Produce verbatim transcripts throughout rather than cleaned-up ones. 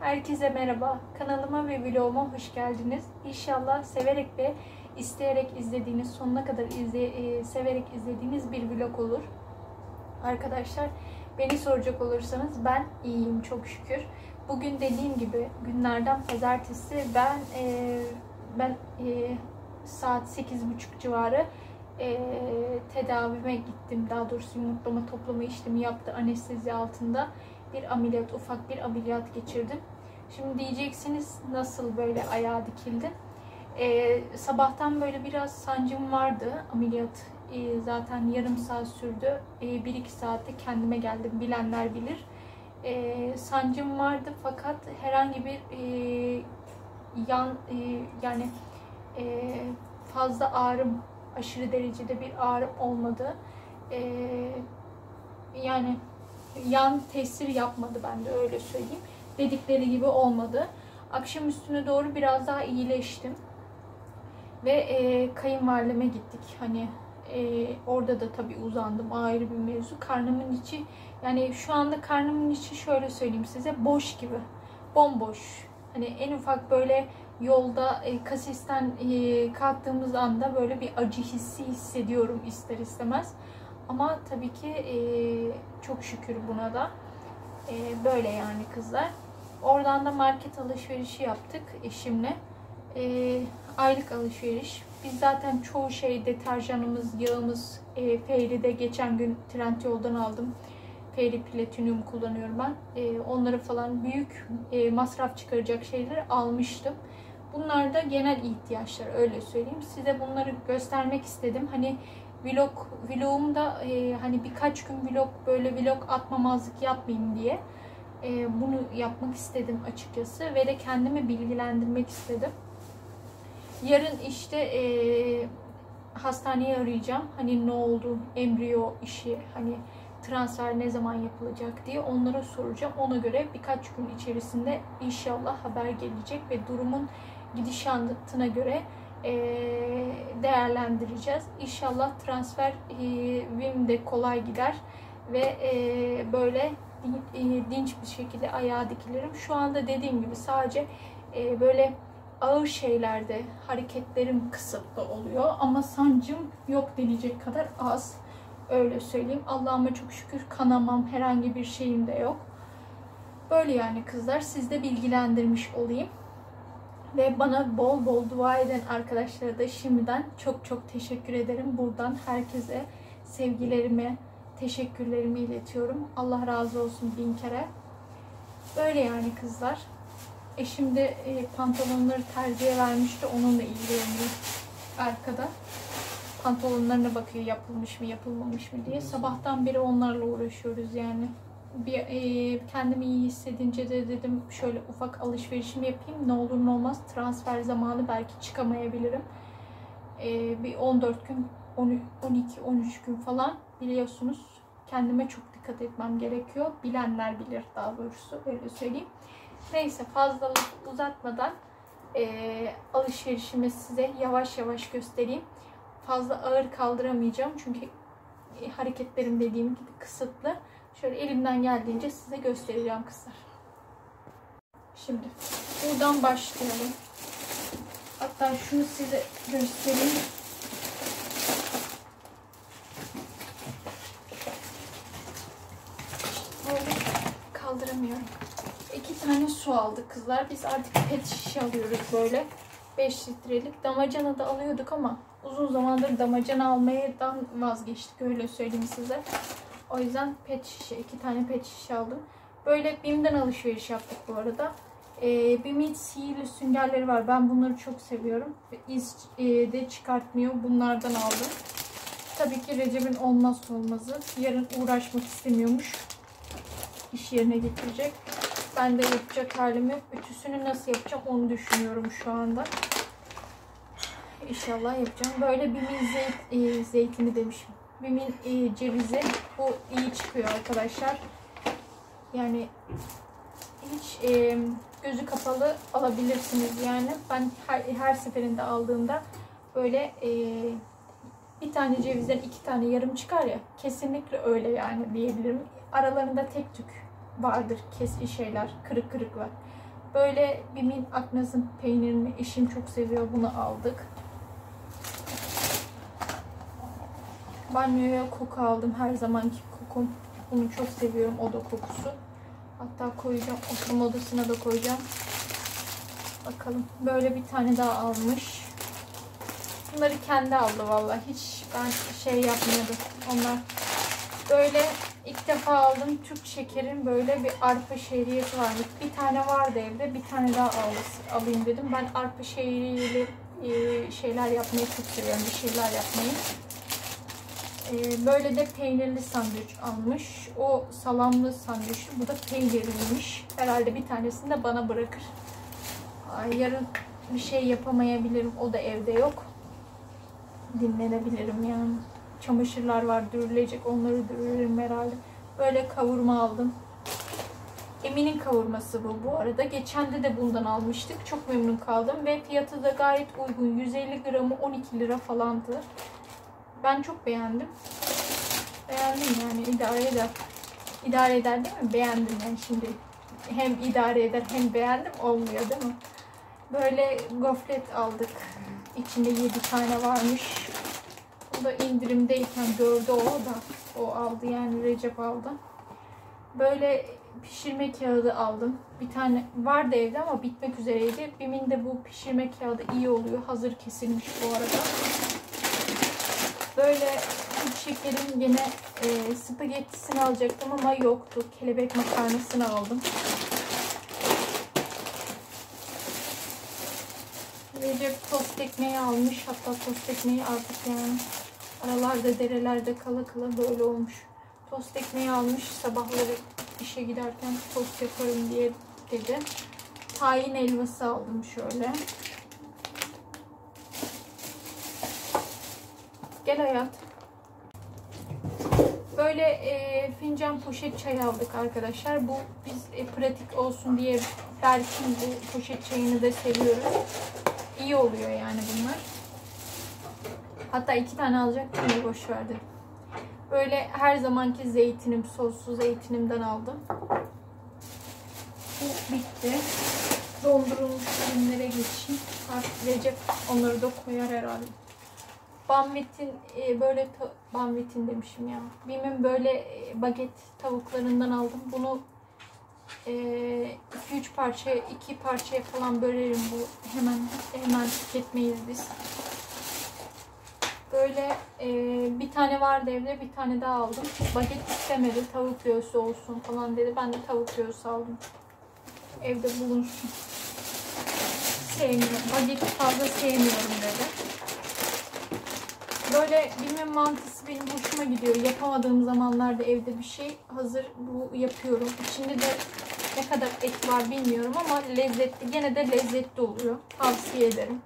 Herkese merhaba. Kanalıma ve vloguma hoş geldiniz. İnşallah severek ve isteyerek izlediğiniz, sonuna kadar izle, e, severek izlediğiniz bir vlog olur. Arkadaşlar, beni soracak olursanız ben iyiyim çok şükür. Bugün dediğim gibi günlerden pazartesi ben e, ben e, saat sekiz buçuk civarı e, tedavime gittim. Daha doğrusu yumurtlama toplama işlemi yaptı anestezi altında. Bir ameliyat, ufak bir ameliyat geçirdim. Şimdi diyeceksiniz nasıl böyle ayağa dikildin? Ee, sabahtan böyle biraz sancım vardı. Ameliyat e, zaten yarım saat sürdü. E, bir iki saatte kendime geldim. Bilenler bilir. E, sancım vardı fakat herhangi bir e, yan e, yani e, fazla ağrım, aşırı derecede bir ağrım olmadı. E, yani yan tesir yapmadı, ben de öyle söyleyeyim. Dedikleri gibi olmadı. Akşam üstüne doğru biraz daha iyileştim. Ve e, kayınvalideme gittik. Hani e, orada da tabii uzandım. Ayrı bir mevzu. Karnımın içi, yani şu anda karnımın içi şöyle söyleyeyim size, boş gibi. Bomboş. Hani en ufak böyle yolda e, kasisten e, kalktığımız anda böyle bir acı hissi hissediyorum ister istemez. Ama tabii ki e, çok şükür buna da. E, böyle yani kızlar. Oradan da market alışverişi yaptık eşimle. E, aylık alışveriş. Biz zaten çoğu şey, deterjanımız, yağımız e, Fairy'de geçen gün Trendyol'dan aldım. Fairy Platinum kullanıyorum ben. E, onları falan büyük e, masraf çıkaracak şeyleri almıştım. Bunlar da genel ihtiyaçlar, öyle söyleyeyim. Size bunları göstermek istedim. Hani vlog vlogumda e, hani birkaç gün vlog böyle vlog atmamazlık yapmayayım diye e, bunu yapmak istedim açıkçası ve de kendimi bilgilendirmek istedim. Yarın işte e, hastaneye arayacağım. Hani ne oldu, embriyo işi, hani transfer ne zaman yapılacak diye onlara soracağım. Ona göre birkaç gün içerisinde inşallah haber gelecek ve durumun gidişatına göre e, değerlendireceğiz. İnşallah transferim de kolay gider ve e, böyle dinç bir şekilde ayağa dikilirim. Şu anda dediğim gibi sadece e, böyle ağır şeylerde hareketlerim kısıtlı oluyor ama sancım yok denecek kadar az, öyle söyleyeyim. Allah'ıma çok şükür kanamam, herhangi bir şeyim de yok. Böyle yani kızlar, siz de bilgilendirmiş olayım. Ve bana bol bol dua eden arkadaşlara da şimdiden çok çok teşekkür ederim. Buradan herkese sevgilerimi, teşekkürlerimi iletiyorum. Allah razı olsun bin kere. Böyle yani kızlar. Eşim de e, pantolonları terziye vermişti. Onunla ilgileniyor arkada. Pantolonlarına bakıyor, yapılmış mı yapılmamış mı diye. Sabahtan beri onlarla uğraşıyoruz yani. Bir, e, kendimi iyi hissedince de dedim şöyle ufak alışverişimi yapayım. Ne olur ne olmaz transfer zamanı belki çıkamayabilirim. E, bir on dört gün, on iki on üç gün falan biliyorsunuz. Kendime çok dikkat etmem gerekiyor. Bilenler bilir daha doğrusu, öyle söyleyeyim. Neyse, fazla uzatmadan e, alışverişimi size yavaş yavaş göstereyim. Fazla ağır kaldıramayacağım çünkü e, hareketlerim dediğim gibi kısıtlı. Şöyle elimden geldiğince size göstereceğim kızlar. Şimdi buradan başlayalım. Hatta şunu size göstereyim. Böyle kaldıramıyorum. İki tane su aldık kızlar. Biz artık pet şişe alıyoruz böyle. beş litrelik. Damacana da alıyorduk ama uzun zamandır damacana almadan vazgeçtik, öyle söyleyeyim size. O yüzden pet şişe, iki tane pet şişe aldım. Böyle BİM'den alışveriş yaptık bu arada. Ee, BİM'in sihirli süngerleri var. Ben bunları çok seviyorum. İz e, de çıkartmıyor. Bunlardan aldım. Tabii ki Recep'in olmazsa olmazı. Yarın uğraşmak istemiyormuş. İş yerine getirecek. Ben de yapacak halim yok. Ütüsünü nasıl yapacağım onu düşünüyorum şu anda. İnşallah yapacağım. Böyle BİM'in zeyt, e, zeytini demişim. BİM'in e, cevizi. Bu iyi çıkıyor arkadaşlar. Yani hiç e, gözü kapalı alabilirsiniz yani. Ben her, her seferinde aldığımda böyle e, bir tane cevizden iki tane yarım çıkar ya. Kesinlikle öyle yani diyebilirim. Aralarında tek tük vardır kesin şeyler, kırık kırık var. Böyle Bim'in Aknaz'ın peynirini eşim çok seviyor. Bunu aldık. Banyoya koku aldım. Her zamanki kokum. Bunu çok seviyorum. Oda kokusu. Hatta koyacağım. Oturma odasına da koyacağım. Bakalım. Böyle bir tane daha almış. Bunları kendi aldı vallahi. Hiç ben şey yapmıyordum. Onlar böyle ilk defa aldım. Türk şekerin böyle bir arpa şehriyesi varmış. Bir tane vardı evde. Bir tane daha al, alayım dedim. Ben arpa şehriyeli şeyler yapmayı çok seviyorum. Bir şeyler yapmayı. Böyle de peynirli sandviç almış. O salamlı sandviç. Bu da peynirliymiş. Herhalde bir tanesini de bana bırakır. Ay, yarın bir şey yapamayabilirim. O da evde yok. Dinlenebilirim yani. Çamaşırlar var dürülecek. Onları dürürüm herhalde. Böyle kavurma aldım. Emin'in kavurması bu bu arada. Geçen de de bundan almıştık. Çok memnun kaldım. Ve fiyatı da gayet uygun. yüz elli gramı on iki lira falandı. Ben çok beğendim. Beğendim yani, idare eder. İdare eder değil mi? Beğendim yani şimdi. Hem idare eder hem beğendim olmuyor değil mi? Böyle gofret aldık. İçinde yedi tane varmış. O da indirimdeyken gördü o da. O aldı yani, Recep aldı. Böyle pişirme kağıdı aldım. Bir tane vardı evde ama bitmek üzereydi. Bim'in de bu pişirme kağıdı iyi oluyor. Hazır kesilmiş bu arada. Böyle Türk şekerin yine e, spagettisini alacaktım ama yoktu. Kelebek makarnasını aldım. Recep tost ekmeği almış. Hatta tost ekmeği artık yani aralarda derelerde kala kala böyle olmuş. Tost ekmeği almış. Sabahları işe giderken tost yaparım diye dedi. Tahin helvası aldım şöyle. Gel hayat. Böyle e, fincan poşet çay aldık arkadaşlar. Bu biz e, pratik olsun diye Berk'in bu poşet çayını da seviyoruz. İyi oluyor yani bunlar. Hatta iki tane alacaktım da boş verdim. Böyle her zamanki zeytinim, soslu zeytinimden aldım. Bu bitti. Dondurulmuş ürünlere geçeyim. Artık Recep onları da koyar herhalde. Banvit'in e, böyle Banvit'in demişim ya. Bim'in böyle e, baget tavuklarından aldım. Bunu iki üç parça, iki parçaya falan bölerim. Bu hemen hemen tüketmeyiz biz. Böyle e, bir tane vardı evde, bir tane daha aldım. Baget istemedi, tavuk göğsü olsun falan dedi. Ben de tavuk göğsü aldım. Evde bulunsun. Sevmiyorum. Bageti fazla sevmiyorum dedi. Böyle Bim'in mantısı benim hoşuma gidiyor. Yapamadığım zamanlarda evde bir şey hazır bu yapıyorum. İçinde de ne kadar et var bilmiyorum ama lezzetli. Gene de lezzetli oluyor. Tavsiye ederim.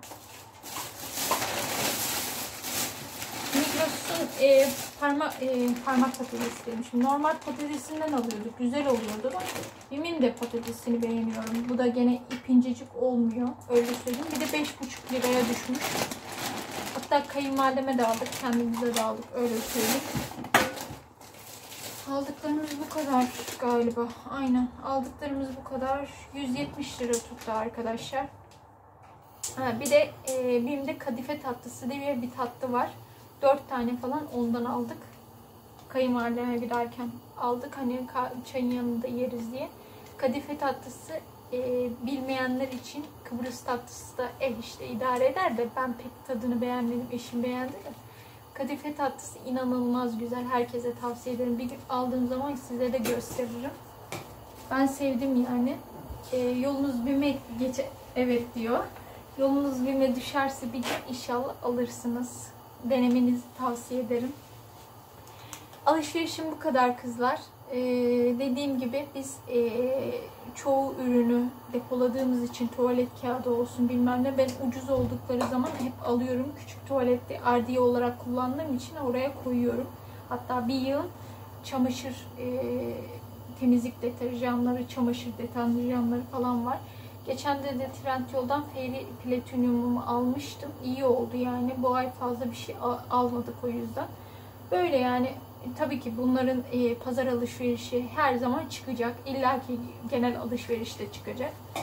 Migros'un e, parmak, e, parmak patatesi demişim. Normal patatesinden alıyorduk. Güzel oluyordu da. Bim'in de patatesini beğeniyorum. Bu da gene ipincecik olmuyor. Öyle söyleyeyim. Bir de beş buçuk liraya düşmüş. Hatta kayınvalideme de aldık. Kendimize de aldık. Öyle söyleyeyim. Aldıklarımız bu kadar galiba. Aynen. Aldıklarımız bu kadar. yüz yetmiş lira tuttu arkadaşlar. Ha, bir de e, Bim'de kadife tatlısı diye bir tatlı var. dört tane falan ondan aldık. Kayınvalideme giderken aldık. Hani çayın yanında yeriz diye. Kadife tatlısı e, bilmeyenler için Kıbrıs tatlısı da eh işte idare eder de ben pek tadını beğenmedim. Eşim beğendi de. Kadife tatlısı inanılmaz güzel. Herkese tavsiye ederim. Bir gün aldığım zaman size de gösteririm. Ben sevdim yani. E, yolunuz Bim'e geçe evet diyor. Yolunuz Bim'e düşerse bir gün inşallah alırsınız. Denemenizi tavsiye ederim. Alışverişim bu kadar kızlar. Ee, dediğim gibi biz e, çoğu ürünü depoladığımız için tuvalet kağıdı olsun bilmem ne, ben ucuz oldukları zaman hep alıyorum. Küçük tuvalette ardiye olarak kullandığım için oraya koyuyorum. Hatta bir yıl çamaşır e, temizlik deterjanları, çamaşır deterjanları falan var. Geçen de de Trendyol'dan Fairy Platinum'umu almıştım. İyi oldu yani. Bu ay fazla bir şey almadık o yüzden. Böyle yani. Tabii ki bunların e, pazar alışverişi her zaman çıkacak. İlla ki genel alışveriş de çıkacak.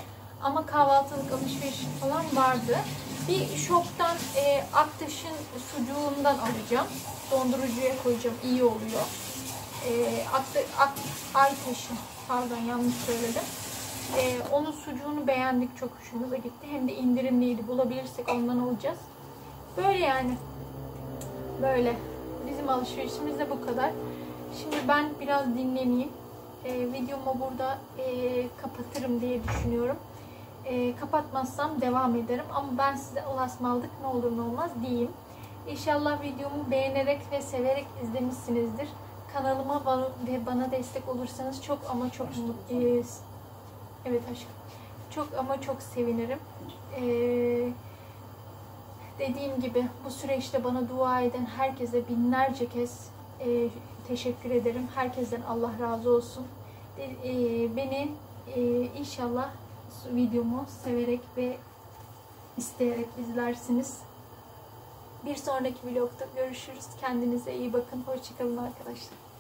Ama kahvaltılık alışveriş falan vardı. Bir shop'tan e, Aktaş'ın sucuğundan alacağım. Dondurucuya koyacağım. İyi oluyor. E, Akta, Ak, Aytaş'ın, pardon yanlış söyledim. E, onun sucuğunu beğendik. Çok hoşumuza gitti. Hem de indirimliydi. Bulabilirsek ondan alacağız. Böyle yani. Böyle. Bizim alışverişimiz de bu kadar. Şimdi ben biraz dinleneyim. E, videomu burada e, kapatırım diye düşünüyorum. E, kapatmazsam devam ederim. Ama ben size Allah'a ısmarladık ne olur ne olmaz diyeyim. İnşallah videomu beğenerek ve severek izlemişsinizdir. Kanalıma ve bana destek olursanız çok ama çok mutluyuz. Evet aşkım. Çok ama çok sevinirim. Ee, dediğim gibi bu süreçte bana dua eden herkese binlerce kez e, teşekkür ederim. Herkesten Allah razı olsun. E, e, beni e, inşallah videomu severek ve isteyerek izlersiniz. Bir sonraki vlogda görüşürüz. Kendinize iyi bakın. Hoşçakalın arkadaşlar.